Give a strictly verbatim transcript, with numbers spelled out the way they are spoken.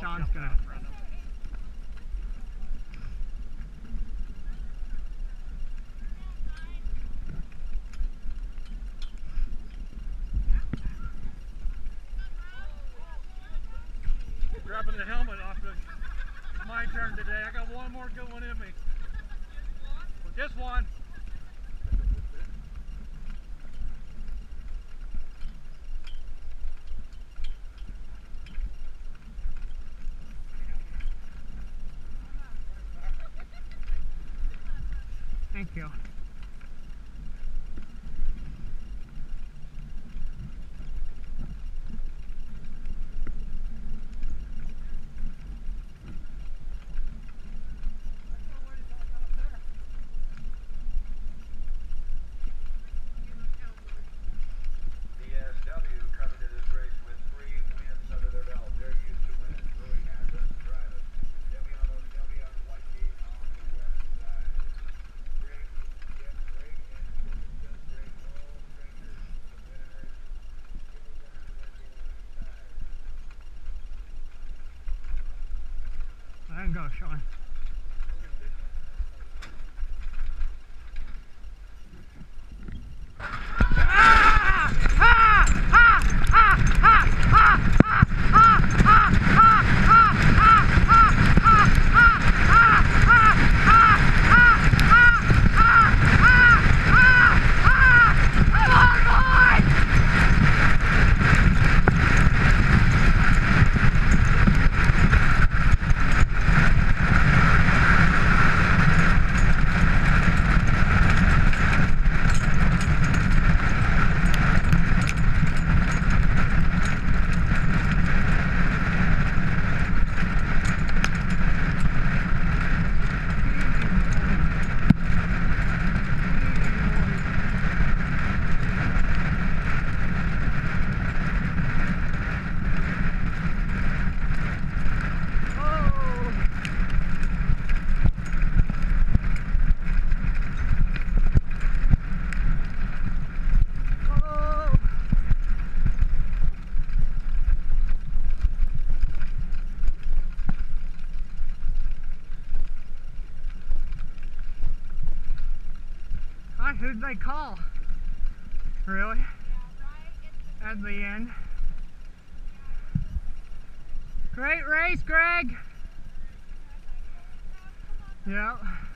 Sean's gonna. Grabbing the helmet off the. It's my turn today. I got one more good one in me. With this one. Thank you. B S W coveted this race with three wins under their belt. They're used to winning. Really has us driving. W on the W on White Gate on the west side. Greg, Jeff, Greg, and Jorgenson, Greg, no strangers. The winners, give the winners that go inside. Let him go, Sean. Who'd they call? Really? Yeah, right at the end. Great race, Greg! Yep.